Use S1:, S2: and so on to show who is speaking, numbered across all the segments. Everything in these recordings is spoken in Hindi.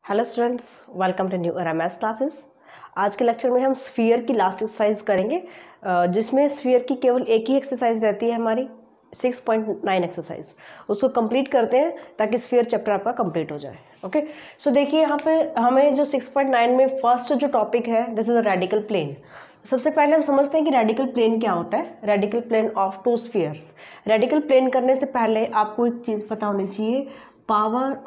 S1: Hello students, welcome to new era maths classes. आज के लेक्चर में हम स्फीयर की लास्ट एक्सरसाइज करेंगे, जिसमें स्फीयर की केवल एक ही एक्सरसाइज रहती है हमारी 6.9 एक्सरसाइज। उसको कंप्लीट करते हैं ताकि स्फीयर चैप्टर आपका कंप्लीट हो जाए। ओके, सो देखिए यहाँ पे हमें जो 6.9 में फर्स्ट जो टॉपिक है this is a radical plane. सबसे पहले हम समझते हैं कि रेडिकल प्लेन क्या होता है। Radical plane of two spheres. Radical plane करने से पहले आपको एक चीज़ पता होनी चाहिए, power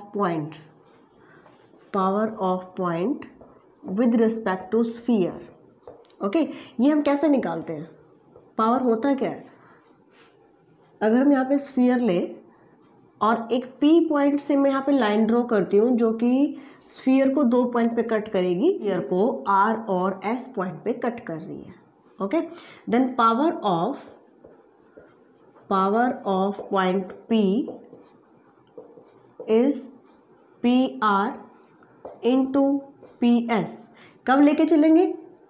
S1: of point with respect to sphere. Okay, ये हम कैसे निकालते हैं? पावर होता क्या है? अगर हम यहाँ पे स्फीयर ले और एक पी पॉइंट से मैं यहाँ पे लाइन ड्रॉ करती हूँ जो कि स्फीयर को दो पॉइंट पे कट करेगी, स्फीयर को आर और एस पॉइंट पे कट कर रही है। Okay, then power of point P is P R into P S. कब लेके चलेंगे?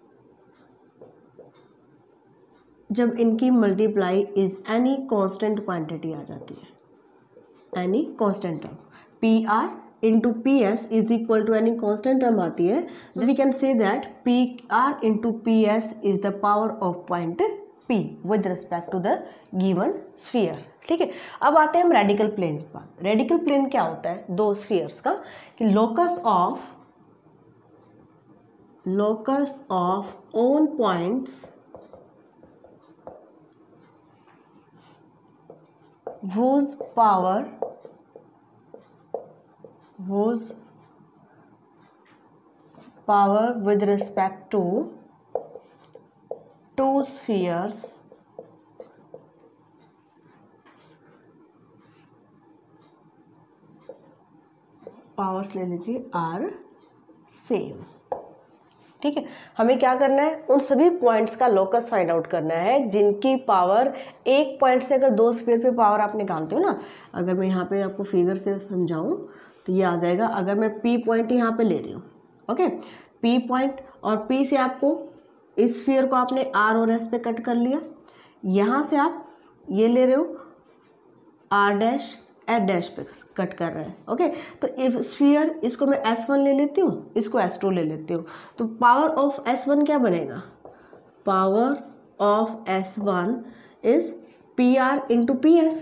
S1: जब इनकी multiply is any constant quantity आ जाती है। Any constant term P R into P S is equal to any constant term आती है, we can say that P R into P S is the power of point P with respect to the given sphere. ठीक है, अब आते हैं हम रेडिकल प्लेन के पास। रेडिकल प्लेन क्या होता है? दो स्फीयर्स का कि locus of own points whose power with respect to two spheres powers ले लीजिए आर सेम। ठीक है, हमें क्या करना है? उन सभी पॉइंट्स का लोकस फाइंड आउट करना है जिनकी पावर एक पॉइंट से, अगर दो स्फीयर पे पावर आप निकालते हो ना, अगर मैं यहाँ पे आपको फिगर से समझाऊं तो ये आ जाएगा। अगर मैं पी पॉइंट यहाँ पे ले रही हूँ, ओके, पी पॉइंट, और पी से आपको इस स्फीयर को आपने आर और एस पे कट कर लिया, यहाँ से आप ये ले रहे हो आर डैश एट डैश पे कट कर रहे हैं। ओके, तो इफ स्फीयर, इसको मैं S1 ले लेती हूँ, इसको S2 ले लेती हूँ, तो पावर ऑफ S1 क्या बनेगा? Power of S1 is P R into P S,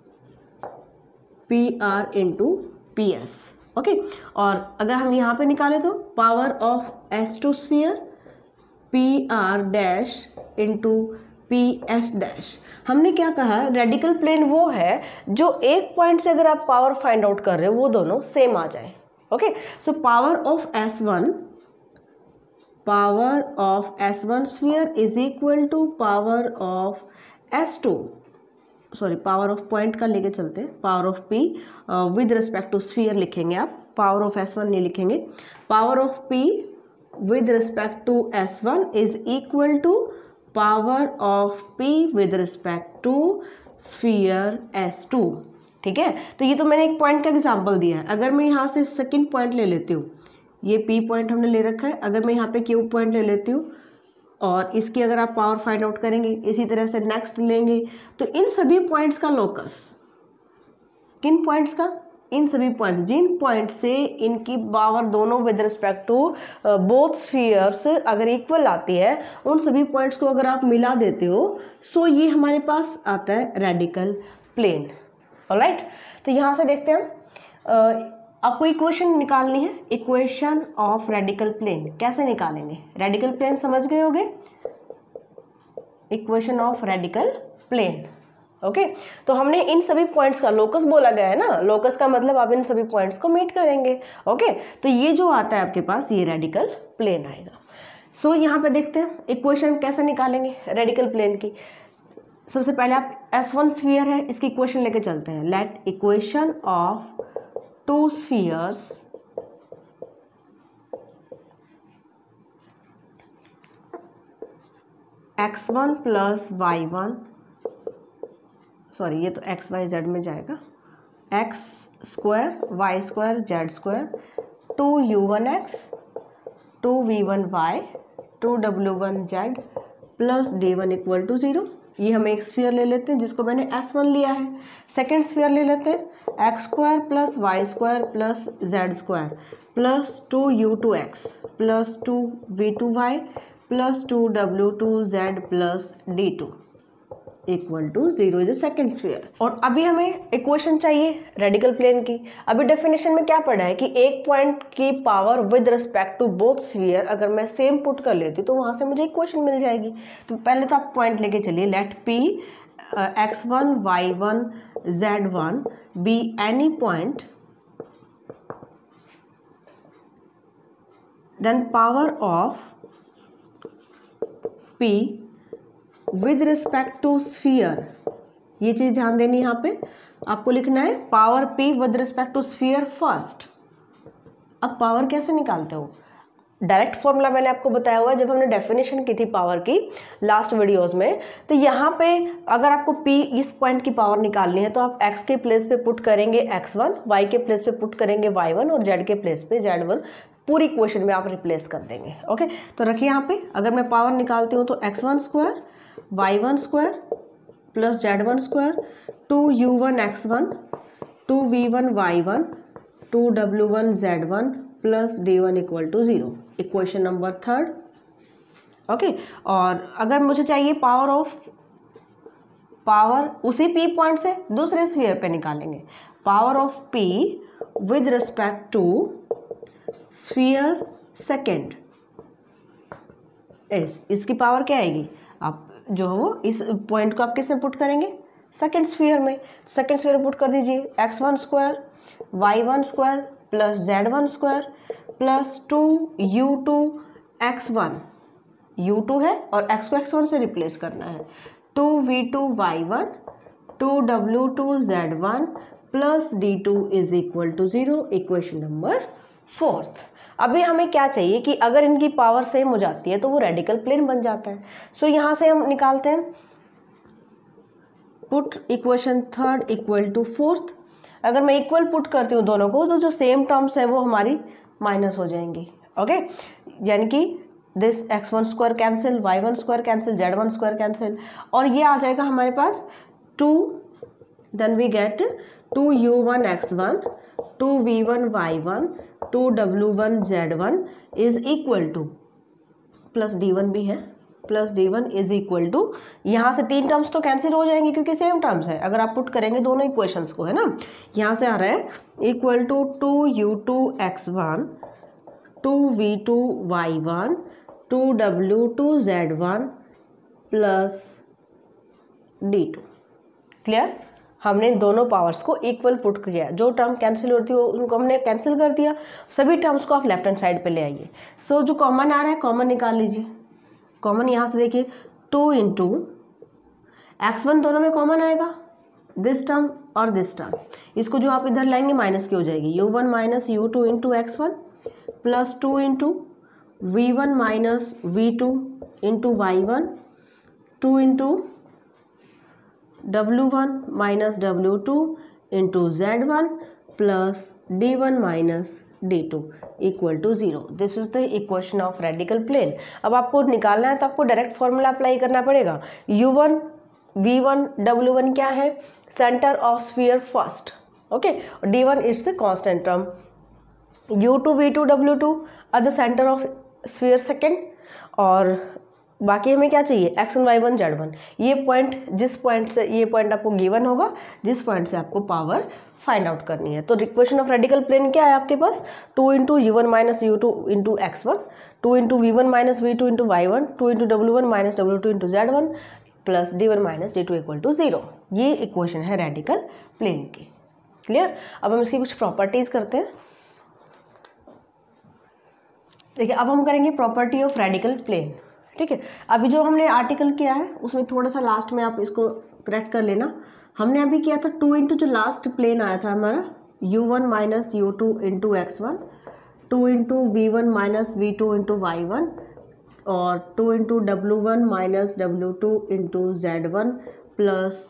S1: P R into P S. Okay, और अगर हम यहाँ पे निकालें तो power of S2 sphere P R dash into P S dash. हमने क्या कहा? रेडिकल प्लेन वो है जो एक पॉइंट से अगर आप पावर फाइंड आउट कर रहे हो वो दोनों सेम आ जाए। Okay, so power of S1 sphere is equal to power of S2, sorry power of point का लेके चलते हैं, power of P with respect to sphere लिखेंगे आप, पावर ऑफ S1 नहीं लिखेंगे। Power of P with respect to S1 is equal to power of P with respect to sphere S2। ठीक है, तो ये तो मैंने एक पॉइंट का एग्जांपल दिया है। अगर मैं यहाँ से सेकंड पॉइंट ले लेती हूँ, ये P पॉइंट हमने ले रखा है, अगर मैं यहाँ पे Q पॉइंट ले लेती हूँ और इसकी अगर आप पावर फाइंड आउट करेंगे, इसी तरह से नेक्स्ट लेंगे, तो इन सभी पॉइंट्स का लोकस, किन पॉइंट्स का? इन सभी पॉइंट्स, जिन पॉइंट से इनकी पावर दोनों with respect to both spheres अगर इक्वल आती है, उन सभी पॉइंट्स को अगर आप मिला देते हो, सो ये हमारे पास आता है रेडिकल प्लेन। ऑलराइट, तो यहाँ से देखते हैं आपको इक्वेशन निकालनी है, इक्वेशन ऑफ रेडिकल प्लेन। कैसे निकालेंगे? रेडिकल प्लेन समझ गए होंगे, equation of radical plane. Okay, तो हमने इन सभी पॉइंट्स का लोकस बोला गया है ना, लोकस का मतलब आप इन सभी पॉइंट्स को मीट करेंगे। ओके, तो ये जो आता है आपके पास, ये रेडिकल प्लेन आएगा। सो यहाँ पे देखते हैं इक्वेशन कैसे निकालेंगे रेडिकल प्लेन की। सबसे पहले आप S1 स्फीयर है, इसकी इक्वेशन लेके चलते हैं। Let equation of two spheres x1 plus y1, sorry ये तो एक्स वाई जेड में जाएगा, X square Y square Z square 2u1x 2v1y 2w1z plus d1 equal to 0। ये हम एक स्फीयर ले लेते हैं जिसको मैंने S1 लिया है। सेकेंड स्फीयर ले लेते हैं, x square plus Y square plus Z square plus 2u2x plus 2v2y plus 2w2z plus d2 equal to 0 is a second sphere. और अभी हमें इक्वेशन चाहिए रेडिकल प्लेन की। अभी डेफिनेशन में क्या पढ़ा है कि एक पॉइंट की power with respect to both sphere अगर मैं सेम पुट कर लेती तो वहां से मुझे इक्वेशन मिल जाएगी। तो पहले तो आप पॉइंट लेके चलिए, let p x1 y1 z1 be any point then power of p with respect to sphere, ये चीज ध्यान देनी है। यहाँ पे आपको लिखना है power p with respect to sphere first. अब पावर कैसे निकालते हो, डायरेक्ट फॉर्मूला मैंने आपको बताया हुआ जब हमने डेफिनेशन की थी पावर की लास्ट वीडियोस में। तो यहाँ पे अगर आपको p इस पॉइंट की पावर निकालनी है तो आप x के प्लेस पे पुट करेंगे x1, y के प्लेस पे पुट करेंगे y1 और z के प्लेस पे z1, पूरी इक्वेशन में आप रिप्लेस कर देंगे। ओके, तो रखिए यहाँ पे अगर मैं पावर निकालती हूँ तो x1 square y1 square plus z1 square 2u1 x1 2v1 y1 2w1 z1 plus d1 equal to 0, equation number third. Okay, और अगर मुझे चाहिए पावर उसी p पॉइंट से दूसरे स्फीयर पे निकालेंगे, power of p with respect to sphere second इसकी पावर क्या आएगी, आप जो हो इस पॉइंट को आप किस में पुट करेंगे, सेकेंड स्फीयर में। सेकेंड स्फीयर में पुट कर दीजिए x1 square y1 square plus z1 square plus 2u2 x1, u2 है और x को x1 से रिप्लेस करना है, 2v2 y1 2w2 z1 plus d2 is equal to 0, equation number fourth. अभी हमें क्या चाहिए कि अगर इनकी पावर सेम हो जाती है तो वो रेडिकल प्लेन बन जाता है। सो यहाँ से हम निकालते हैं put equation third equal to fourth. अगर मैं इक्वल पुट करती हूँ दोनों को तो जो सेम टर्म्स है वो हमारी माइनस हो जाएंगी। ओके, यानी कि this x1 square cancel, y1 square cancel, z1 square cancel, और ये आ जाएगा हमारे पास 2, then we get 2u1 x1 2v1 y1 2w1 z1 is equal to plus d1 भी है, plus d1 is equal to, यहाँ से तीन टर्म्स तो कैंसिल हो जाएंगे क्योंकि सेम टर्म्स है अगर आप पुट करेंगे दोनों इक्वेशंस को, है ना। यहाँ से आ रहा है equal to 2u2 x1 2v2 y1 2w2 z1 plus d2। Clear, हमने दोनों पावर्स को इक्वल पुट किया, जो टर्म कैंसिल होती है उनको हमने कैंसिल कर दिया, सभी टर्म्स को आप लेफ्ट हैंड साइड पे ले आइए। सो जो कॉमन आ रहा है कॉमन निकाल लीजिए। कॉमन यहाँ से देखिए 2 इंटू x1 दोनों में कॉमन आएगा, दिस टर्म और दिस टर्म, इसको जो आप इधर लाएंगे माइनस की हो जाएगी, u1 minus u2 into x1 plus 2 into v1 minus v2 into y1 2 into w1 minus w2 into z1 plus d1 minus d2 equal to 0। This is the equation of radical plane. अब आपको निकालना है तो आपको डायरेक्ट फॉर्मूला अप्लाई करना पड़ेगा। u1 v1 w1 क्या है, centre of sphere first, okay, d1 is the constant term, u2 v2 w2 are the centre of sphere second, और बाकी हमें क्या चाहिए x1 y1 z1, ये पॉइंट जिस पॉइंट से ये पॉइंट आपको गिवन होगा जिस पॉइंट से आपको पावर फाइंड आउट करनी है। तो इक्वेशन ऑफ रेडिकल प्लेन क्या है आपके पास, 2 into u1 minus u2 into x1 2 into v1 minus v2 into y1 2 into w1 minus w2 into z1 plus d1 minus d2 equal to 0। ये इक्वेशन है रेडिकल प्लेन की। क्लियर, अब हम इसकी कुछ प्रॉपर्टीज करते हैं। देखिए अब हम करेंगे प्रॉपर्टी ऑफ रेडिकल प्लेन। ठीक है, अभी जो हमने आर्टिकल किया है उसमें थोड़ा सा लास्ट में आप इसको करेक्ट कर लेना। हमने अभी किया था 2 इंटू जो लास्ट प्लेन आया था हमारा u1 minus u2 into x1 2 into v1 minus v2 into y1 और 2 into w1 minus w2 into z1 plus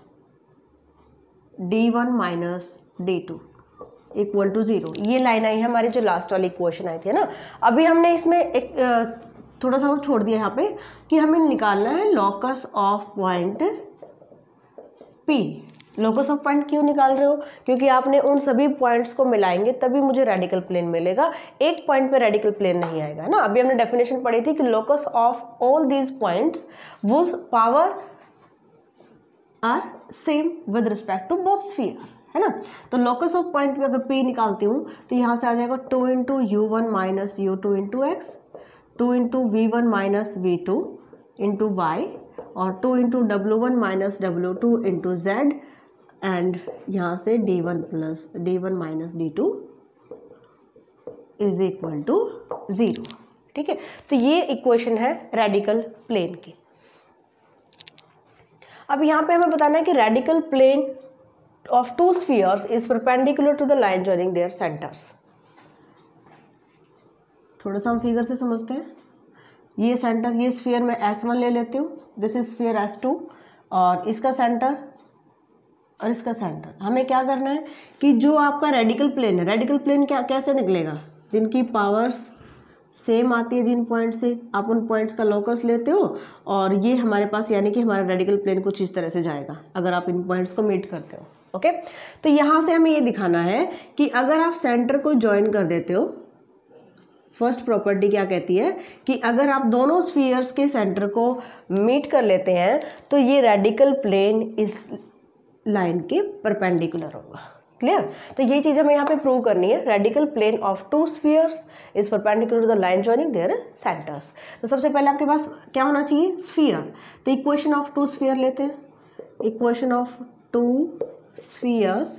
S1: d1 minus d2 equal to 0। ये लाइन आई है हमारी जो लास्ट वाली इक्वेशन आई थी ना। अभी हमने इसमें एक थोड़ा सा और छोड़ दिया यहाँ पे कि हमें निकालना है locus of point P। Locus of point क्यों निकाल रहे हो? क्योंकि आपने उन सभी पॉइंट्स को मिलाएंगे तभी मुझे रेडिकल प्लेन मिलेगा, एक पॉइंट पे रेडिकल प्लेन नहीं आएगा ना। अभी हमने डेफिनेशन पढ़ी थी कि locus of all these points whose power are same with respect to both sphere, है ना। तो लोकस ऑफ पॉइंट पे अगर P निकालती हूँ तो यहाँ से आ जाएगा 2 into U1 minus U2 into X, 2 into V1 minus V2 into Y, और 2 into W1 minus W2 into Z, and यहाँ से D1 plus D1 minus D2 is equal to 0। ठीक है, तो ये इक्वेशन है रेडिकल प्लेन की। अब यहाँ पे हमें बताना है कि radical plane of two spheres is perpendicular to the line joining their centres. थोड़ा सा हम फिगर से समझते हैं। ये सेंटर, ये स्फीयर मैं S1 ले लेती हूँ, दिस इज स्फीयर S2, और इसका सेंटर और इसका सेंटर। हमें क्या करना है कि जो आपका रेडिकल प्लेन है, रेडिकल प्लेन क्या कैसे निकलेगा, जिनकी पावर्स सेम आती है, जिन पॉइंट से आप उन पॉइंट्स का लोकस लेते हो, और ये हमारे पास यानी कि हमारा रेडिकल प्लेन कुछ इस तरह से जाएगा अगर आप इन पॉइंट्स को मीट करते हो। ओके, तो यहाँ से हमें ये दिखाना है कि अगर आप सेंटर को ज्वाइन कर देते हो, फर्स्ट प्रॉपर्टी क्या कहती है कि अगर आप दोनों स्फीयर्स के सेंटर को मीट कर लेते हैं तो ये रेडिकल प्लेन इस लाइन के परपेंडिकुलर होगा। क्लियर? तो ये चीज़ हमें यहाँ पे प्रूव करनी है, radical plane of two spheres is perpendicular to the line joining their centres. तो सबसे पहले आपके पास क्या होना चाहिए, स्फीयर। तो इक्वेशन ऑफ टू स्फीयर लेते हैं, इक्वेशन ऑफ टू स्फीयर्स।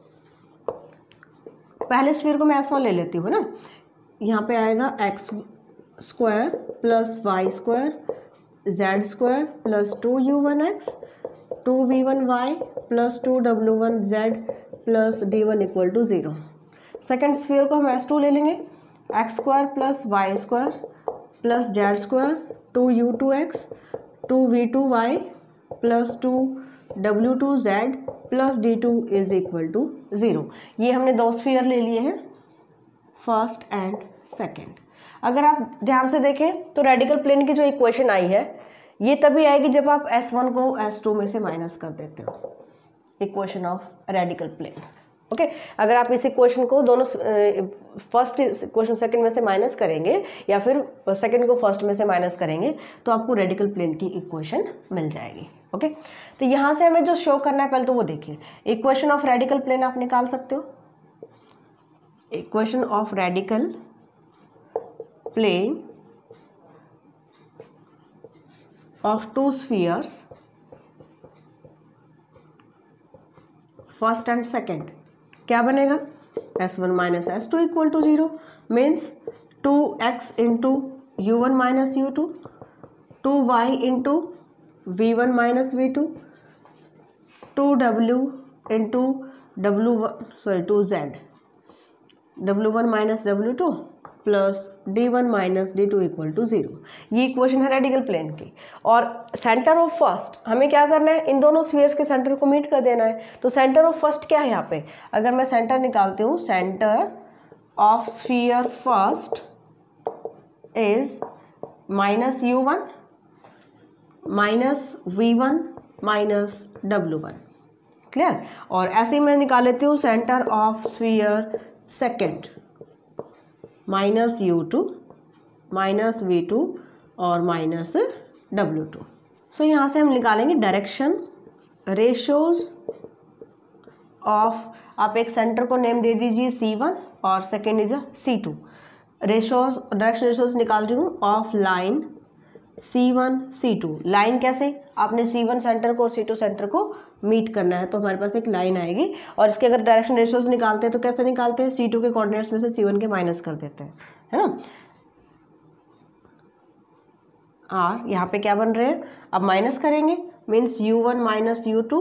S1: पहले स्फीयर को मैं S1 ले लेती हूँ ना, यहाँ पे आएगा x square plus Y square Z square plus 2u1x 2v1y plus 2w1z plus d1 equal to 0। Second sphere को हम S2 ले लेंगे, x square plus Y square plus Z square 2u2x 2v2y plus 2w2z plus d2 is equal to 0। ये हमने दो स्फीयर ले लिए हैं, फर्स्ट एंड सेकेंड। अगर आप ध्यान से देखें तो रेडिकल प्लेन की जो इक्वेशन आई है ये तभी आएगी जब आप S1 को S2 में से माइनस कर देते हो, equation of radical plane. Okay, अगर आप इस इक्वेशन को दोनों फर्स्ट इक्वेशन सेकंड में से माइनस करेंगे या फिर सेकंड को फर्स्ट में से माइनस करेंगे तो आपको रेडिकल प्लेन की इक्वेशन मिल जाएगी। ओके, तो यहाँ से हमें जो शो करना है पहले तो वो देखिए, इक्वेशन ऑफ रेडिकल प्लेन आप निकाल सकते हो। Equation of radical plane of two spheres first and second क्या बनेगा, S1 minus S2 equal to 0 means 2x into U1 minus U2, 2y into V1 minus V2, 2w into W1 W1 minus W2 plus D1 minus D2 equal to 0। ये इक्वेशन है रेडिकल प्लेन की। और सेंटर ऑफ फर्स्ट हमें क्या करना है, इन दोनों स्फीयर्स के सेंटर को मीट कर देना है। तो सेंटर ऑफ फर्स्ट क्या है यहाँ पे, अगर मैं सेंटर निकालती हूँ, centre of sphere first is minus U1 minus V1 minus W1। Clear? और ऐसे ही मैं निकाल लेती हूँ centre of sphere second minus U2 minus V2 और माइनस W2। सो यहाँ से हम निकालेंगे डायरेक्शन रेशोज ऑफ, आप एक सेंटर को नेम दे दीजिए C1 और second is C2। Ratios, direction ratios निकाल रही हूँ of line C1 C2। Line कैसे, आपने C1 सेंटर को और C2 सेंटर को मीट करना है तो हमारे पास एक लाइन आएगी, और इसके अगर डायरेक्शन रेशियोज निकालते हैं तो कैसे निकालते हैं, C2 के कोऑर्डिनेट्स में से C1 के माइनस कर देते हैं, है ना। और यहाँ पे क्या बन रहे हैं, अब माइनस करेंगे मीन्स U1 माइनस U2,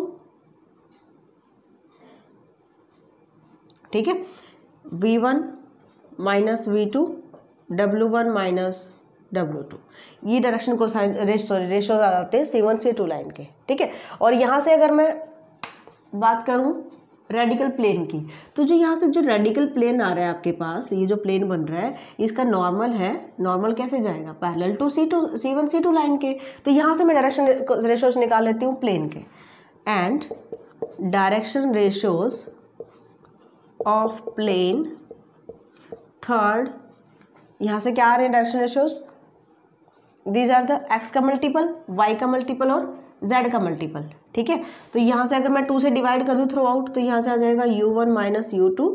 S1: ठीक है, V1 minus V2, W1 minus W2। ये डायरेक्शन को रेशो आते हैं C1 से 2 लाइन के, ठीक है। और यहाँ से अगर मैं बात करूँ रेडिकल प्लेन की, तो जो यहाँ से जो रेडिकल प्लेन आ रहा है आपके पास, ये जो प्लेन बन रहा है इसका नॉर्मल है, नॉर्मल कैसे जाएगा, parallel to C1 C2 line के। तो यहाँ से मैं डायरेक्शन रेशोज निकाल लेती हूँ प्लेन के, and direction ratios of plane third, यहाँ से क्या आ रहे हैं direction ratios, these are the x का मल्टीपल, वाई का मल्टीपल और जेड का मल्टीपल, ठीक है। तो यहाँ से अगर मैं 2 से डिवाइड कर दूँ थ्रू आउट, तो यहाँ से आ जाएगा u1 minus u2,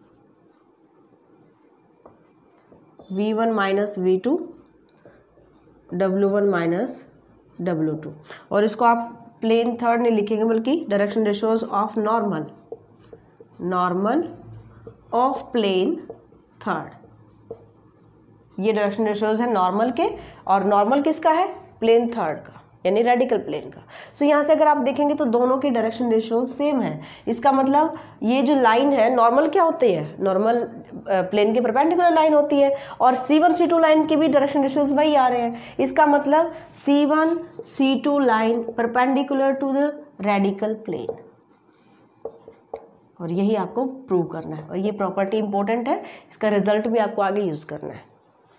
S1: v1 minus v2, w1 minus w2, और इसको आप प्लेन थर्ड नहीं लिखेंगे बल्कि direction ratios of normal, normal of plane third, ये डायरेक्शन रेशियोज है नॉर्मल के, और नॉर्मल किसका है, प्लेन थर्ड का, यानी रेडिकल प्लेन का। सो यहाँ से अगर आप देखेंगे तो दोनों की डायरेक्शन रेशियोज सेम है। इसका मतलब ये जो लाइन है, नॉर्मल क्या होती है, नॉर्मल प्लेन के परपेंडिकुलर लाइन होती है, और C1 C2 लाइन के भी डायरेक्शन रेशियोज वही आ रहे हैं। इसका मतलब C1 C2 line perpendicular to the radical plane, और यही आपको प्रूव करना है, और ये प्रॉपर्टी इंपॉर्टेंट है, इसका रिजल्ट भी आपको आगे यूज करना है।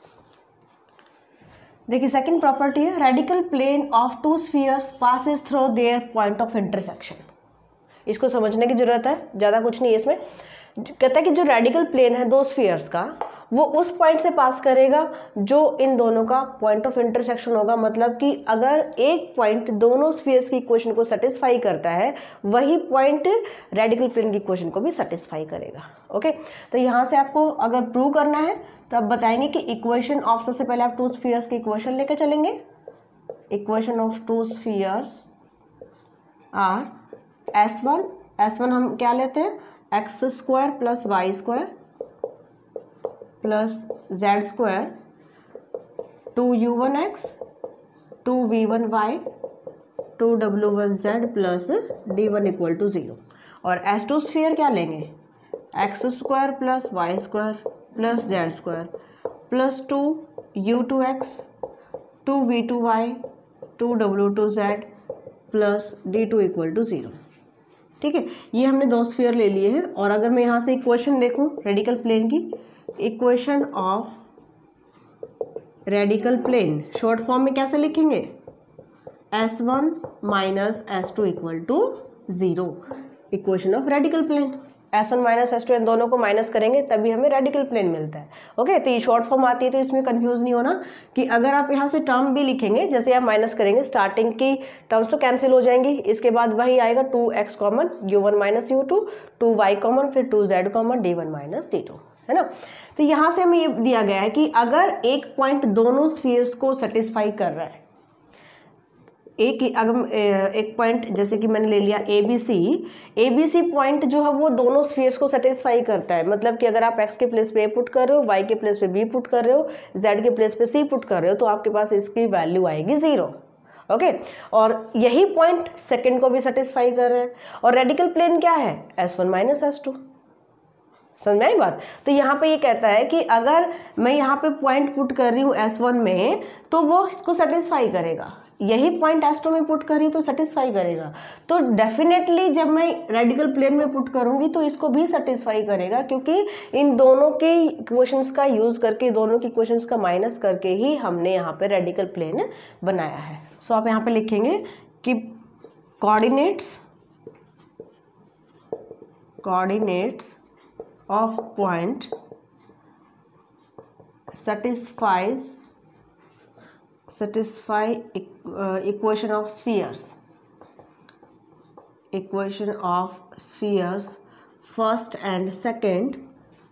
S1: देखिए सेकंड प्रॉपर्टी है, radical plane of two spheres passes through their point of intersection. इसको समझने की जरूरत है, ज़्यादा कुछ नहीं है इसमें। कहता है कि जो रेडिकल प्लेन है दो स्फीयर्स का, वो उस पॉइंट से पास करेगा जो इन दोनों का पॉइंट ऑफ इंटरसेक्शन होगा। मतलब कि अगर एक पॉइंट दोनों स्फीयर्स की इक्वेशन को सेटिस्फाई करता है, वही पॉइंट रेडिकल प्लेन की इक्वेशन को भी सेटिस्फाई करेगा। ओके, तो यहाँ से आपको अगर प्रूव करना है तो आप बताएंगे कि इक्वेशन ऑफ, सबसे पहले आप टू स्फीयर्स की इक्वेशन लेकर चलेंगे। Equation of two spheres are S1 हम क्या लेते हैं, x square plus Y square plus Z square 2u1x 2v1y 2w1z plus d1 equal to 0। और S2 स्फीयर क्या लेंगे, x square plus Y square plus Z square plus 2u2x 2v2y 2w2z plus d2 equal to 0। ठीक है, ये हमने दो स्फीयर ले लिए हैं। और अगर मैं यहाँ से इक्वेशन देखूँ रेडिकल प्लेन की, equation of radical plane short form में कैसे लिखेंगे, S1 minus S2 equal to 0, equation of radical plane. S1 minus S2 इन दोनों को माइनस करेंगे तभी हमें रेडिकल प्लेन मिलता है। ओके, तो ये शॉर्ट फॉर्म आती है, तो इसमें कंफ्यूज नहीं होना कि अगर आप यहाँ से टर्म भी लिखेंगे, जैसे आप माइनस करेंगे, स्टार्टिंग की टर्म्स तो कैंसिल हो जाएंगी, इसके बाद वही आएगा 2x common, u1 minus u2, 2y common, फिर 2z common, d1 minus d2, है ना। तो यहाँ से हमें ये दिया गया है कि अगर एक पॉइंट दोनों स्फीयर्स को सेटिस्फाई कर रहा है, अगर एक पॉइंट जैसे कि मैंने ले लिया ABC पॉइंट जो है वो दोनों स्फीयर्स को सेटिस्फाई करता है। मतलब कि अगर आप x के प्लेस पे A पुट कर रहे हो, y के प्लेस पे B पुट कर रहे हो, z के प्लेस पे C पुट कर रहे हो, तो आपके पास इसकी वैल्यू आएगी 0। ओके, और यही पॉइंट सेकंड को भी सेटिस्फाई कर रहा है। और रेडिकल प्लेन क्या है, S1 माइनस S2, समझ में आई बात। तो यहाँ पे ये कहता है कि अगर मैं यहाँ पे पॉइंट पुट कर रही हूँ S1 में, तो वो इसको सेटिस्फाई करेगा, यही पॉइंट S2 में पुट कर रही हूँ तो सेटिस्फाई करेगा। तो डेफिनेटली जब मैं रेडिकल प्लेन में पुट करूँगी तो इसको भी सेटिस्फाई करेगा, क्योंकि इन दोनों के इक्वेशंस का यूज करके, दोनों की इक्वेशंस का माइनस करके ही हमने यहाँ पे रेडिकल प्लेन बनाया है। सो आप यहाँ पे लिखेंगे कि coordinates of point satisfy equation of spheres first and second,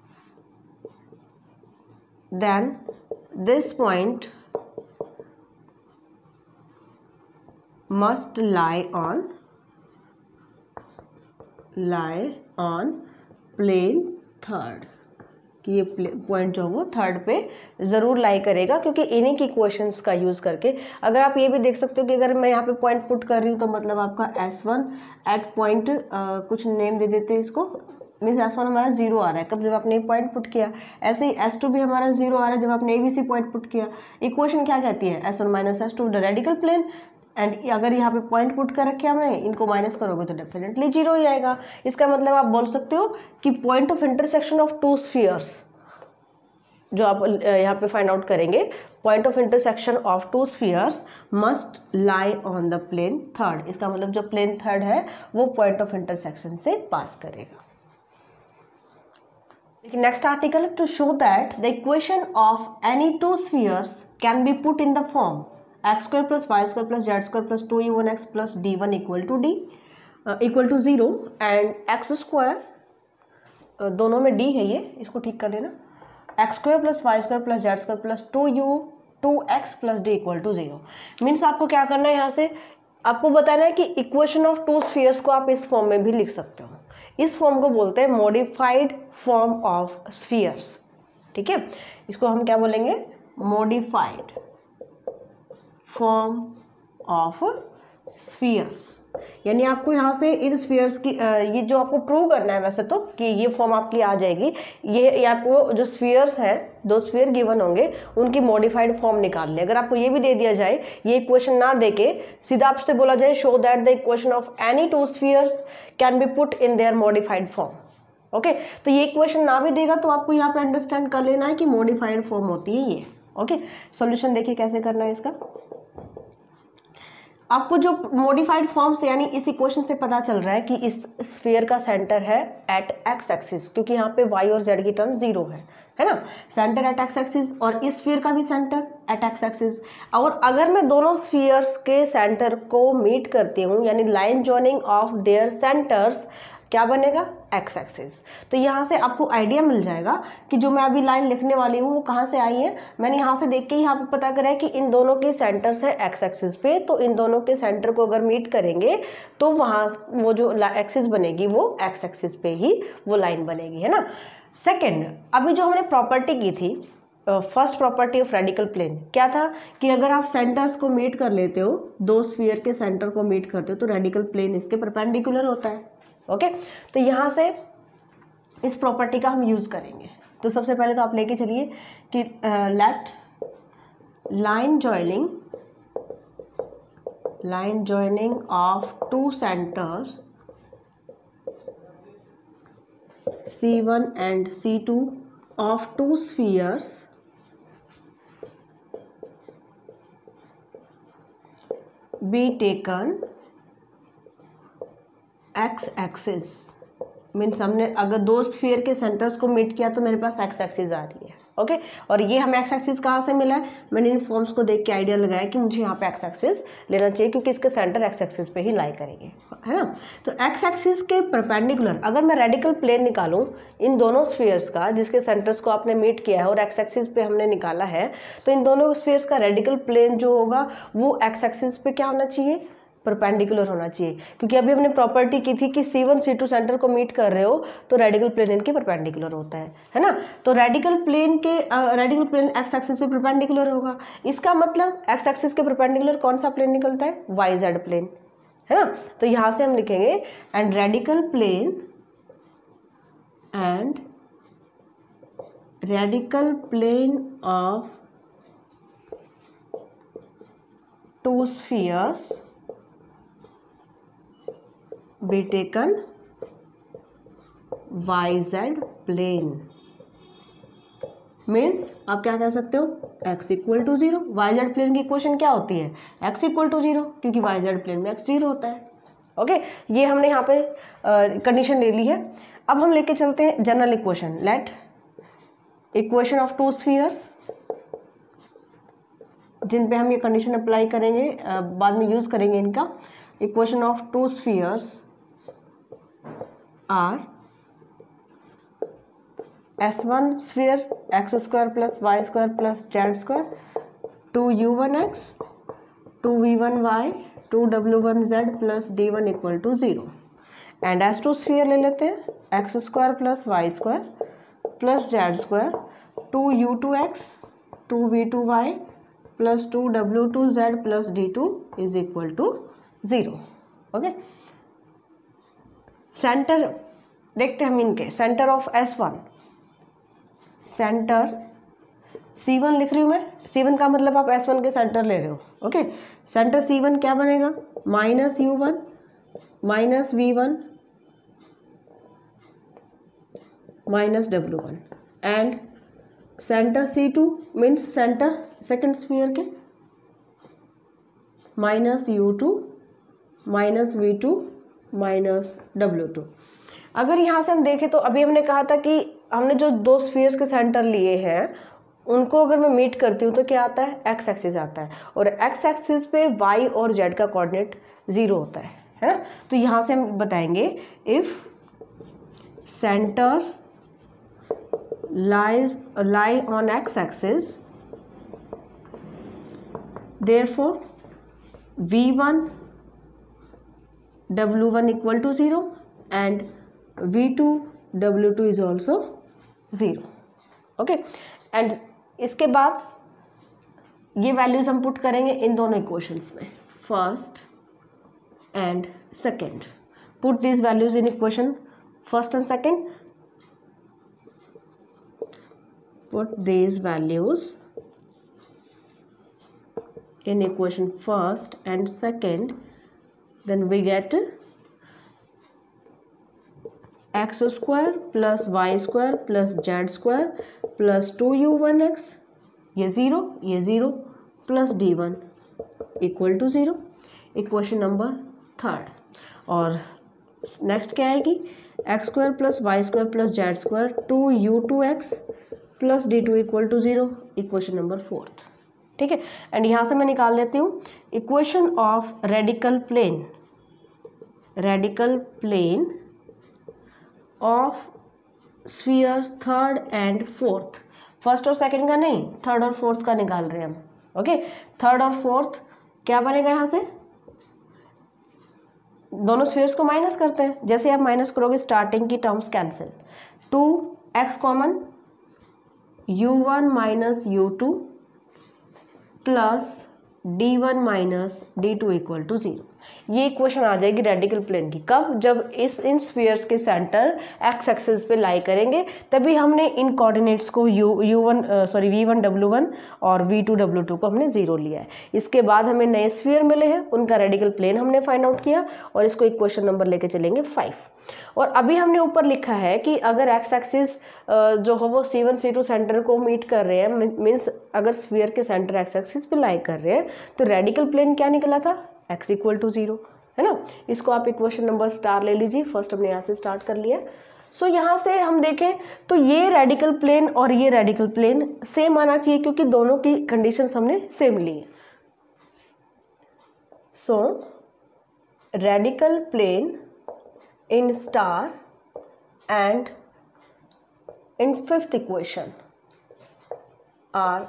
S1: then this point must lie on plane third, कि ये पॉइंट जो वो थर्ड पे ज़रूर लाई करेगा, क्योंकि इन्हीं की क्वेश्चंस का यूज़ करके। अगर आप ये भी देख सकते हो कि अगर मैं यहाँ पे पॉइंट पुट कर रही हूँ तो मतलब आपका S1 एट पॉइंट कुछ नेम दे देते हैं इसको, मीन्स S1 हमारा 0 आ रहा है कब, जब आपने पॉइंट पुट किया। ऐसे ही S2 भी हमारा 0 आ रहा है जब आपने ABC पॉइंट पुट किया। इक्वेशन क्या कहती है, S1 minus S2 the radical plane, and अगर यहाँ पे पॉइंट पुट कर रखे हमने, इनको माइनस करोगे तो डेफिनेटली 0 ही आएगा। इसका मतलब आप बोल सकते हो कि point of intersection of two spheres जो आप यहाँ पे फाइंड आउट करेंगे, point of intersection of two spheres must lie on the plane third. इसका मतलब जो प्लेन थर्ड है वो पॉइंट ऑफ इंटरसेक्शन से पास करेगा। Next article, to show that the equation of any two spheres can be put in the form x square plus Y square plus Z square plus 2u1x plus d1 equal to 0 and x square, दोनों में d है ये, इसको ठीक कर लेना, x square plus Y square plus Z square plus 2x plus d equal to 0। Means आपको क्या करना है, यहाँ से आपको बताना है कि इक्वेशन ऑफ टू स्फीयर्स को आप इस फॉर्म में भी लिख सकते हो। इस फॉर्म को बोलते हैं मॉडिफाइड फॉर्म ऑफ स्फीयर्स। ठीक है, इसको हम क्या बोलेंगे, मॉडिफाइड फॉर्म ऑफ स्फीयर्स। यानी आपको यहाँ से इन स्फीयर्स की ये जो आपको प्रूव करना है वैसे तो कि ये फॉर्म आपकी आ जाएगी, ये आपको जो स्फीयर्स हैं, दो स्फीयर गिवन होंगे, उनकी मॉडिफाइड फॉर्म निकाल ले। अगर आपको ये भी दे दिया जाए, ये इक्वेशन ना देके सीधा आपसे बोला जाए show that the equation of any two spheres can be put in their modified form. Okay, तो ये इक्वेशन ना भी देगा तो आपको यहाँ पे अंडरस्टैंड कर लेना है कि मॉडिफाइड फॉर्म होती है ये। ओके, सॉल्यूशन देखिए कैसे करना है इसका। आपको जो मॉडिफाइड फॉर्म से यानी इस इक्वेशन से पता चल रहा है कि इस स्फीयर का सेंटर है एट एक्स एक्सिस, क्योंकि यहाँ पे y और z की टर्म 0 है ना, सेंटर एट एक्स एक्सिस, और इस स्फीयर का भी सेंटर एट एक्स एक्सिस। और अगर मैं दोनों स्फीयर्स के सेंटर को मीट करती हूँ, यानी line joining of their centres, क्या बनेगा, एक्स एक्सिस। तो यहाँ से आपको आइडिया मिल जाएगा कि जो मैं अभी लाइन लिखने वाली हूँ वो कहाँ से आई है। मैंने यहाँ से देख के यहाँ पे पता करा है कि इन दोनों के सेंटर्स है एक्स एक्सिस पे, तो इन दोनों के सेंटर को अगर मीट करेंगे तो वहाँ वो जो एक्सिस बनेगी वो एक्स एक्सिस पे ही वो लाइन बनेगी, है ना। सेकेंड, अभी जो हमने प्रॉपर्टी की थी, first property of radical plane, क्या था कि अगर आप सेंटर्स को मीट कर लेते हो, दो स्फीयर के सेंटर को मीट करते हो, तो रेडिकल प्लेन इसके परपेंडिकुलर होता है। ओके, तो यहाँ से इस प्रॉपर्टी का हम यूज करेंगे। तो सबसे पहले तो आप लेके चलिए कि let line joining of two centres C1 and C2 of two spheres be taken x axis. Means हमने अगर दो स्फीयर के सेंटर्स को मीट किया तो मेरे पास एक्स एक्सिस आ रही है। ओके, और ये हमें एक्स एक्सिस कहाँ से मिला है, मैंने इन फॉर्म्स को देख के आइडिया लगाया कि मुझे यहाँ पे एक्स एक्सिस लेना चाहिए क्योंकि इसके सेंटर एक्स एक्सिस पे ही लाई करेंगे, है ना। तो एक्स एक्सिस के परपेंडिकुलर अगर मैं रेडिकल प्लेन निकालूं इन दोनों स्फीयर्स का, जिसके सेंटर्स को आपने मीट किया है और एक्स एक्सिस पे हमने निकाला है, तो इन दोनों स्फीयर्स का रेडिकल प्लेन जो होगा वो एक्स एक्सिस पे क्या होना चाहिए, परपेंडिकुलर होना चाहिए। क्योंकि अभी हमने प्रॉपर्टी की थी कि C1 C2 सेंटर को मीट कर रहे हो तो रेडिकल प्लेन इनके परपेंडिकुलर होता है ना। तो रेडिकल प्लेन एक्स एक्सिस से परपेंडिकुलर होगा। इसका मतलब एक्स एक्सिस के परपेंडिकुलर कौन सा प्लेन निकलता है, YZ प्लेन, है ना। तो यहाँ से हम लिखेंगे and radical plane of two spheres be taken YZ plane. Means आप क्या कह सकते हो, x equal to 0। YZ plane की इक्वेशन क्या होती है, x इक्वल टू 0, क्योंकि YZ प्लेन में x 0 होता है। ओके, ये हमने यहाँ पे कंडीशन ले ली है। अब हम लेके चलते हैं general equation. Let equation of two spheres, जिन पे हम ये कंडीशन अप्लाई करेंगे, बाद में यूज करेंगे इनका। Equation of two spheres are S1 sphere x square plus y square plus z square 2u1x 2v1y 2w1z plus d1 equal to 0 and S2 sphere ले लेते हैं x square plus Y square plus Z square 2u2x 2v2y plus 2w2z plus d2 is equal to 0। Okay, centre देखते हैं हम इनके। Centre of S1, centre C1 लिख रही हूँ मैं, C1 का मतलब आप S1 के सेंटर ले रहे हो। ओके, सेंटर C1 क्या बनेगा, -u1 -v1 -w1 and centre C2 means centre second sphere के, minus U2 minus V2 minus W2। अगर यहाँ से हम देखें तो अभी हमने कहा था कि हमने जो दो स्फीयर्स के सेंटर लिए हैं उनको अगर मैं मीट करती हूँ तो क्या आता है, एक्स एक्सिस आता है, और एक्स एक्सिस पे वाई और जेड का कोऑर्डिनेट 0 होता है ना। तो यहाँ से हम बताएंगे if centre lie on x axis, therefore v1 w1 equal to 0 and v2 w2 is also 0। Okay, and इसके बाद ये वैल्यूज हम पुट करेंगे इन दोनों इक्वेशंस में, first and second. Put this values in equation first and second, put these values in equation first and second, then we get x square plus y square plus z square plus 2u1x, ये 0 plus d1 equal to 0, equation number third. और नेक्स्ट क्या आएगी, x square plus Y square plus Z square 2u2x plus d2 equal to 0, equation number fourth. ठीक है, एंड यहाँ से मैं निकाल लेती हूँ equation of radical plane of sphere third and fourth. First और सेकंड का नहीं, थर्ड और फोर्थ का निकाल रहे हैं हम। ओके, थर्ड और फोर्थ क्या बनेगा, यहाँ से दोनों स्फीयर्स को माइनस करते हैं, जैसे आप माइनस करोगे स्टार्टिंग की terms cancel, 2x common, u1 minus u2 plus d1 minus d2 equal to 0। ये इक्वेशन आ जाएगी रेडिकल प्लेन की। कब, जब इन स्फीयर्स के सेंटर एक्स एक्सिस पे लाई करेंगे, तभी हमने इन कोऑर्डिनेट्स को v1 w1 और v2 w2 को हमने 0 लिया है। इसके बाद हमें नए स्फीयर मिले हैं, उनका रेडिकल प्लेन हमने फाइंड आउट किया और इसको इक्वेशन नंबर लेके चलेंगे 5। और अभी हमने ऊपर लिखा है कि अगर एक्स एक्सिस जो हो वो C1 C2 सेंटर को मीट कर रहे हैं, मीन्स अगर स्फीयर के सेंटर एक्स एक्सिस पे लाई कर रहे हैं, तो रेडिकल प्लेन क्या निकला था, x इक्वल टू 0, है ना। इसको आप इक्वेशन नंबर स्टार ले लीजिए, फर्स्ट हमने यहाँ से स्टार्ट कर लिया। सो यहाँ से हम देखें तो ये रेडिकल प्लेन और ये रेडिकल प्लेन सेम आना चाहिए, क्योंकि दोनों की कंडीशंस हमने सेम ली है। So radical plane in star and in fifth equation are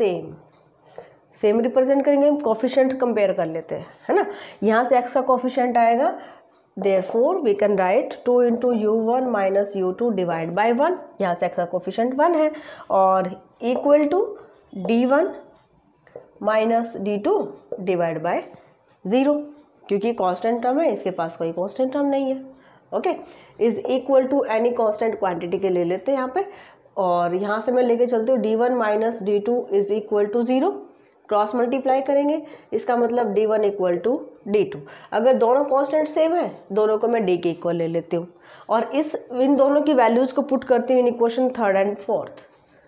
S1: same represent करेंगे। हम कोफिशिएंट कंपेयर कर लेते हैं, है ना। यहाँ से x का कोफिशिएंट आएगा, therefore we can write 2 into u1 minus u2 divide by 1, यहाँ से x का कोफिशिएंट 1 है, और equal to d1 minus d2 divide by 0, क्योंकि कांस्टेंट टर्म है, इसके पास कोई कांस्टेंट टर्म नहीं है। Okay, is equal to any constant quantity के ले लेते हैं यहाँ पे, और यहाँ से मैं लेके चलती हूँ d1 minus d2 is equal to 0, cross multiply करेंगे, इसका मतलब d1 इक्वल टू d2। अगर दोनों कांस्टेंट सेम है, दोनों को मैं d के इक्वल ले लेती हूँ, और इन दोनों की वैल्यूज को पुट करती हूँ in equation third and fourth.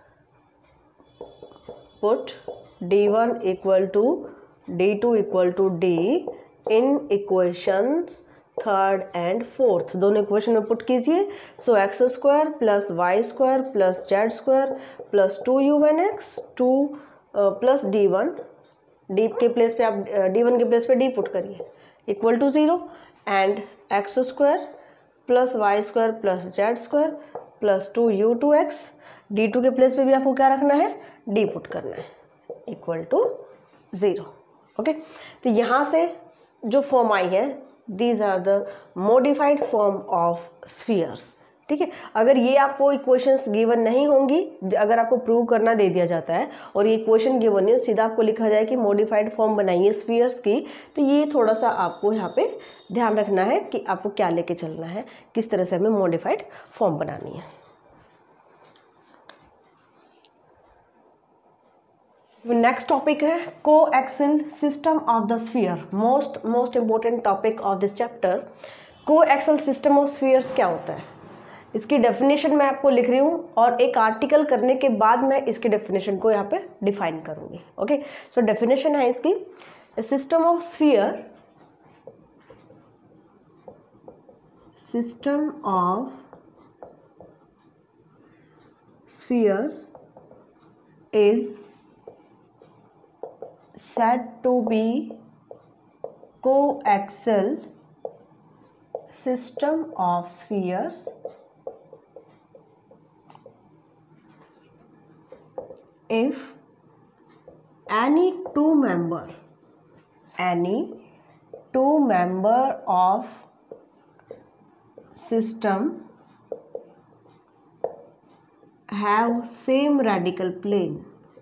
S1: Put d1 equal to d2 equal to d in equation third and fourth, दोनों इक्वेशन में पुट कीजिए। So x square plus Y square plus Z square plus 2u1x 2 plus d1, d के प्लेस पे आप d1 के प्लेस पे d पुट करिए, equal to 0, and x square plus Y square plus Z square plus 2u2x, d2 के प्लेस पे भी आपको क्या रखना है, d पुट करना है, इक्वल टू 0। ओके, तो यहाँ से जो फॉर्म आई है, these are the modified form of spheres. ठीक है, अगर ये आपको इक्वेशंस गिवन नहीं होंगी, अगर आपको प्रूव करना दे दिया जाता है और ये इक्वेशन गिवन है, सीधा आपको लिखा जाए कि मॉडिफाइड फॉर्म बनाइए स्फीयर्स की, तो ये थोड़ा सा आपको यहाँ पे ध्यान रखना है कि आपको क्या लेके चलना है, किस तरह से हमें मॉडिफाइड फॉर्म बनानी है। नेक्स्ट टॉपिक है coaxial system of the sphere, most important topic of this chapter. Coaxial system of spheres क्या होता है, इसकी डेफिनेशन मैं आपको लिख रही हूँ और एक आर्टिकल करने के बाद मैं इसकी डेफिनेशन को यहाँ पे डिफाइन करूँगी। ओके, सो डेफिनेशन है इसकी, system of sphere, system of spheres is said to be coaxial system of spheres if any two member of system have same radical plane।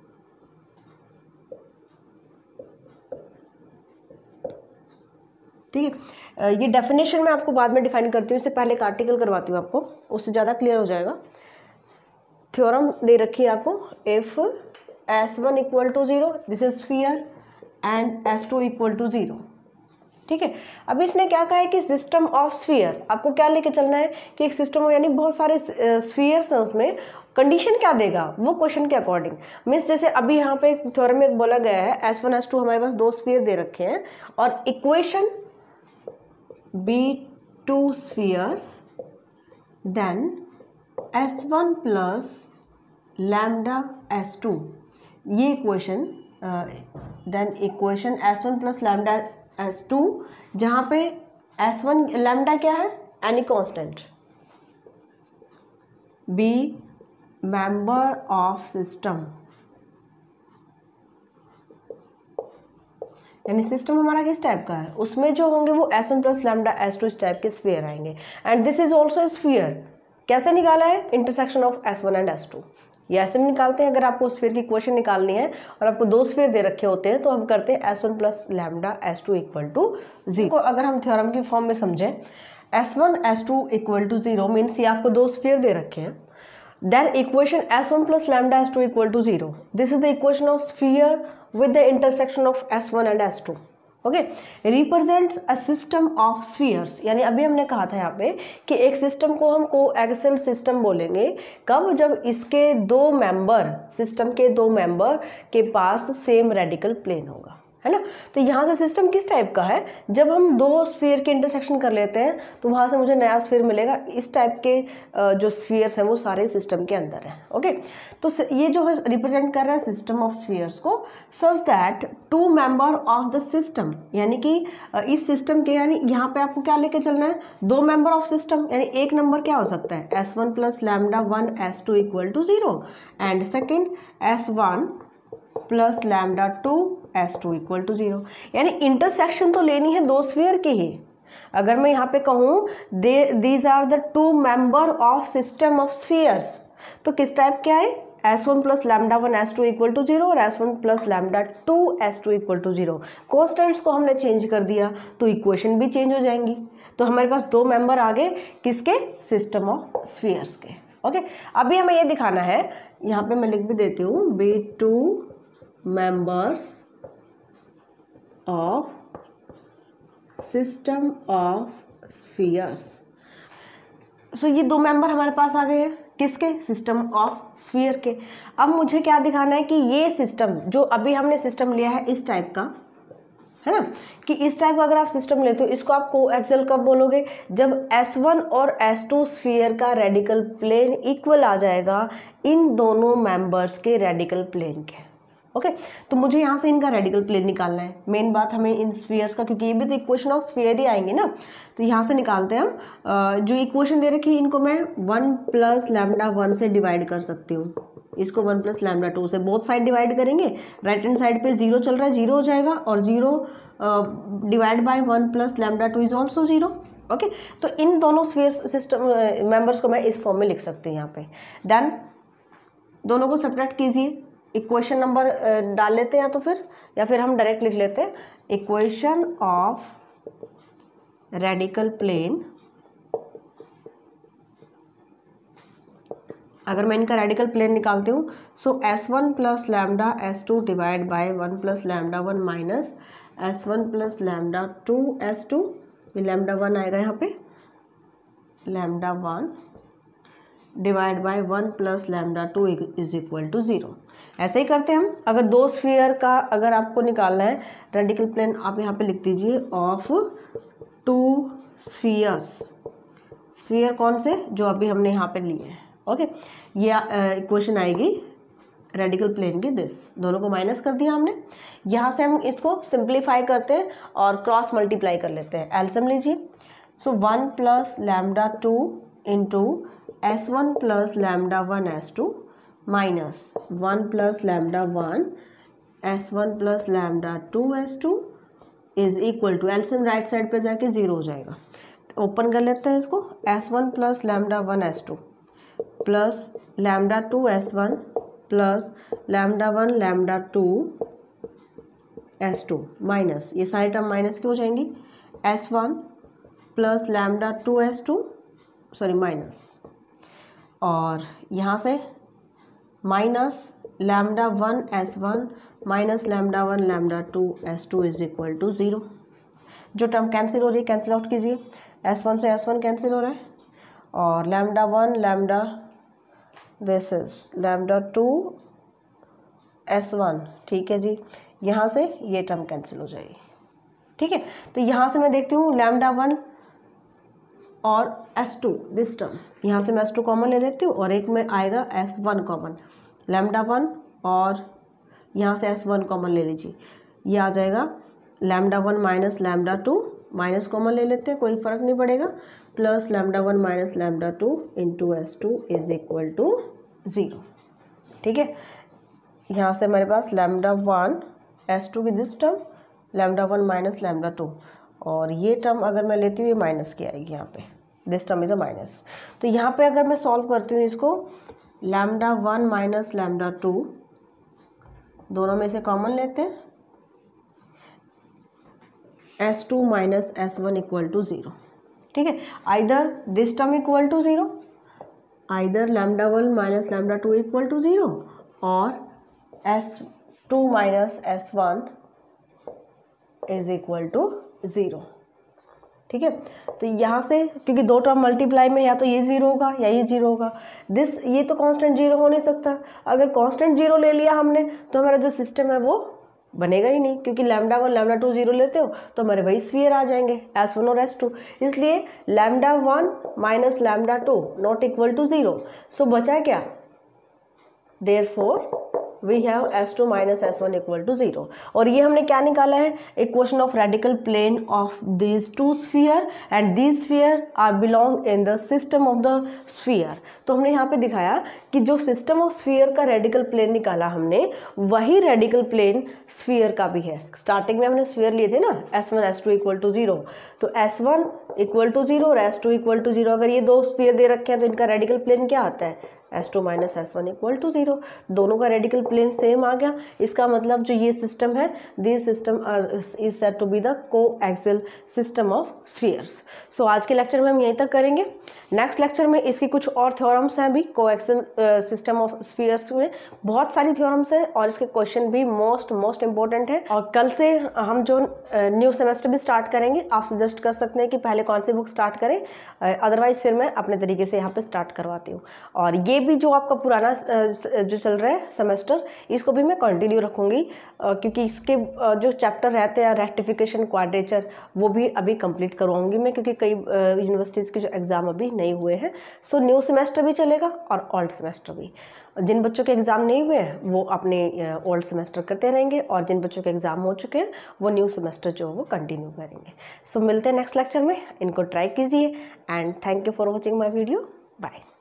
S1: ठीक है, ये डेफिनेशन मैं आपको बाद में डिफाइन करती हूँ, इससे पहले एक आर्टिकल करवाती हूँ आपको, उससे ज़्यादा क्लियर हो जाएगा। थ्योरम दे रखी है आपको, if S1 equal to 0 this is sphere and S2 equal to 0। ठीक है, अब इसने क्या कहा है कि सिस्टम ऑफ स्फीयर, आपको क्या लेके चलना है कि एक सिस्टम यानी बहुत सारे स्फीयर्स हैं, उसमें कंडीशन क्या देगा वो क्वेश्चन के अकॉर्डिंग। मीन्स जैसे अभी यहाँ पे थ्योरम में बोला गया है S1 S2 हमारे पास दो स्फीयर दे रखे हैं और equation be two spheres then S1 plus lambda S2, ये equation then equation S1 plus lambda S2 जहाँ पे S1 लैम्डा क्या है, any constant, be member of system, यानी सिस्टम हमारा किस टाइप का है, उसमें जो होंगे वो S1 प्लस लैम्डा S2 इस टाइप के स्फीयर आएंगे। And this is also sphere, कैसे निकाला है, intersection of S1 and S2, ये ऐसे भी निकालते हैं। अगर आपको स्फीयर की इक्वेशन निकालनी है और आपको दो स्फीयर दे रखे होते हैं तो हम करते हैं S1 plus lambda S2 equal to 0। अगर हम थ्योरम की फॉर्म में समझें, S1 S2 equal to 0 means ये आपको दो स्फीयर दे रखे हैं, then equation S1 plus lambda S2 equal to 0, this is the equation of sphere with the intersection of S1 and S2, okay, represents a system of spheres. यानी अभी हमने कहा था यहाँ पे कि एक सिस्टम को हम कोएक्सियल सिस्टम बोलेंगे कब, जब इसके दो मेंबर, सिस्टम के दो मेंबर के पास सेम रेडिकल प्लेन होगा, है ना। तो यहाँ से सिस्टम किस टाइप का है, जब हम दो स्फीयर के इंटरसेक्शन कर लेते हैं तो वहाँ से मुझे नया स्फीयर मिलेगा। इस टाइप के जो स्फीयर्स हैं वो सारे सिस्टम के अंदर हैं। ओके, तो ये जो है रिप्रेजेंट कर रहा है सिस्टम ऑफ स्फीयर्स को, such that two member of the system, यानी कि इस सिस्टम के, यानी यहाँ पे आपको क्या लेके चलना है, दो मेंबर ऑफ सिस्टम, यानी एक नंबर क्या हो सकता है S1 plus lambda 1 S2 equal to 0 and second S1 plus lambda 2 S2 equal to 0। यानी इंटरसेक्शन तो लेनी है दो स्फीयर की ही। अगर मैं यहाँ पे कहूँ these are the two member of system of spheres, तो किस टाइप क्या है, S1 plus lambda 1 S2 equal to 0 और S1 plus lambda 2 S2 equal to 0। Constants को हमने चेंज कर दिया तो इक्वेशन भी चेंज हो जाएंगी। तो हमारे पास दो मेंबर आ गए किसके, सिस्टम ऑफ स्फीयर्स के। ओके, अभी हमें ये दिखाना है, यहाँ पे मैं लिख भी देती हूँ, be two members of system of spheres। So ये दो मेंबर हमारे पास आ गए हैं किसके, सिस्टम ऑफ स्फीयर के। अब मुझे क्या दिखाना है कि ये सिस्टम जो अभी हमने सिस्टम लिया है इस टाइप का, है ना, कि इस टाइप का अगर आप सिस्टम लेते हो इसको आप कोएक्सियल कब बोलोगे, जब S1 और S2 स्फीयर का रेडिकल प्लेन इक्वल आ जाएगा इन दोनों मेंबर्स के रेडिकल प्लेन के। ओके, तो मुझे यहाँ से इनका रेडिकल प्लेन निकालना है। मेन बात हमें इन स्फीयर्स का, क्योंकि ये भी तो इक्वेशन ऑफ स्फीयर ही आएंगे ना, तो यहाँ से निकालते हैं हम। जो इक्वेशन दे रखी है इनको मैं 1 प्लस लैम्डा 1 से डिवाइड कर सकती हूँ, इसको 1 प्लस लैम्डा 2 से बोथ साइड डिवाइड करेंगे। राइट हैंड साइड पे 0 चल रहा है, 0 हो जाएगा, और 0 divide by 1 plus lambda 2 is also 0। Okay, तो इन दोनों स्फीयर सिस्टम मेंबर्स को मैं इस फॉर्म में लिख सकती हूँ यहाँ पे। देन दोनों को सब्ट्रैक्ट कीजिए, इक्वेशन नंबर डाल लेते हैं या फिर हम डायरेक्ट लिख लेते हैं, इक्वेशन ऑफ रेडिकल प्लेन। अगर मैं इनका रेडिकल प्लेन निकालती हूँ, so S1 plus lambda S2 divide by 1 plus lambda 1 minus S1 plus lambda 2 S2, ये लैम्डा 1 आएगा यहाँ पे, lambda 1 divide by 1 plus lambda 2 is equal to 0। ऐसे ही करते हैं हम। अगर दो स्फीयर का अगर आपको निकालना है रेडिकल प्लेन, आप यहाँ पे लिख दीजिए ऑफ 2 स्फीयर्स। स्फीयर कौन से, जो अभी हमने यहाँ पे लिए हैं, ओके। ये इक्वेशन आएगी रेडिकल प्लेन की दिस। दोनों को माइनस कर दिया हमने। यहाँ से हम इसको सिंप्लीफाई करते हैं और क्रॉस मल्टीप्लाई कर लेते हैं। एलसीएम लीजिए। So 1 plus lambda 2 into S1 plus lambda 1 S2 minus 1 plus lambda 1 S1 plus lambda 2 S2 is equal to, LCM right side पे जाके 0 हो जाएगा। ओपन कर लेते हैं इसको। S1 plus lambda 1 S2 plus lambda 2 S1 plus lambda 1 lambda 2 S2 minus, ये सारी टर्म माइनस क्यों हो जाएंगी, S1 plus lambda 2 S2 sorry minus, और यहाँ से minus lambda 1 S1 minus lambda 1 lambda 2 S2 is equal to 0। जो टर्म कैंसिल हो रही है कैंसिल आउट कीजिए। S1 से S1 कैंसिल हो रहा है और lambda 1 lambda this is lambda 2 S1, ठीक है जी। यहाँ से ये टर्म कैंसिल हो जाएगी, ठीक है। तो यहाँ से मैं देखती हूँ लैम्डा 1 और S2 दिस टर्म, यहाँ से मैं S2 कॉमन ले लेती हूँ और एक में आएगा S1 कॉमन, लैम्डा 1 और यहाँ से S1 कॉमन ले लीजिए, ये आ जाएगा lambda 1 minus lambda 2, minus common ले लेते हैं कोई फ़र्क नहीं पड़ेगा, plus lambda 1 minus lambda 2 into S2 is equal to 0, ठीक है। यहाँ से हमारे पास लैम्डा 1 S2 की this term, lambda 1 minus lambda 2, और ये टर्म अगर मैं लेती हूँ ये माइनस की आएगी यहाँ पे, this term is a minus. तो यहाँ पे अगर मैं सॉल्व करती हूँ इसको, लैम्डा 1 माइनस लैम्डा 2 दोनों में से कॉमन लेते हैं, S2 minus S1 equal to 0, ठीक है। Either this term equal to 0, either lambda 1 minus lambda 2 equal to 0 और S2 minus S1 is equal to 0, ठीक है। तो यहाँ से क्योंकि दो टर्म मल्टीप्लाई में या तो ये 0 होगा या ये 0 होगा, दिस ये तो कांस्टेंट 0 हो नहीं सकता। अगर कांस्टेंट 0 ले लिया हमने तो हमारा जो सिस्टम है वो बनेगा ही नहीं, क्योंकि लैम्डा 1 लैम्डा 2 0 लेते हो तो हमारे वही स्फीयर आ जाएंगे S1 और S2। इसलिए lambda 1 minus lambda 2 not equal to 0। So बचा क्या, therefore we have S2 minus S1 equal to 0। और ये हमने क्या निकाला है, equation of radical plane of this two sphere and this sphere are belong in the system of the sphere. तो हमने यहाँ पे दिखाया कि जो सिस्टम ऑफ स्फीयर का रेडिकल प्लेन निकाला हमने, वही रेडिकल प्लेन स्फीयर का भी है। स्टार्टिंग में हमने स्फीयर लिए थे ना, S1 S2 इक्वल टू 0, तो S1 इक्वल टू 0 और S2 इक्वल टू 0। अगर ये दो स्फीयर दे रखे हैं तो इनका रेडिकल प्लेन क्या आता है, S2 minus S1 equal to 0। दोनों का रेडिकल प्लेन सेम आ गया। इसका मतलब जो ये सिस्टम है, this system is said to be the coaxial system of spheres. So आज के लेक्चर में हम यहीं तक करेंगे। नेक्स्ट लेक्चर में इसकी कुछ और थ्योरम्स हैं भी, कोएक्सियल सिस्टम ऑफ स्फीयर्स में बहुत सारी थ्योरम्स हैं और इसके क्वेश्चन भी मोस्ट इंपॉर्टेंट है। और कल से हम जो न्यू सेमेस्टर भी स्टार्ट करेंगे, आप सजेस्ट कर सकते हैं कि पहले कौन सी बुक स्टार्ट करें, अदरवाइज फिर मैं अपने तरीके से यहाँ पे स्टार्ट करवाती हूँ। और ये भी जो आपका पुराना जो चल रहा है सेमेस्टर, इसको भी मैं कंटिन्यू रखूँगी, क्योंकि इसके जो चैप्टर रहते हैं रेक्टिफिकेशन, क्वाड्रेचर, वो भी अभी कंप्लीट करवाऊँगी मैं, क्योंकि कई यूनिवर्सिटीज़ के जो एग्ज़ाम अभी नहीं हुए हैं। सो न्यू सेमेस्टर भी चलेगा और ओल्ड सेमेस्टर भी। जिन बच्चों के एग्ज़ाम नहीं हुए हैं वो अपने ओल्ड सेमेस्टर करते रहेंगे, और जिन बच्चों के एग्ज़ाम हो चुके हैं वो न्यू सेमेस्टर जो है वो कंटिन्यू करेंगे। सो मिलते हैं नेक्स्ट लेक्चर में, इनको ट्राई कीजिए and thank you for watching my video. Bye.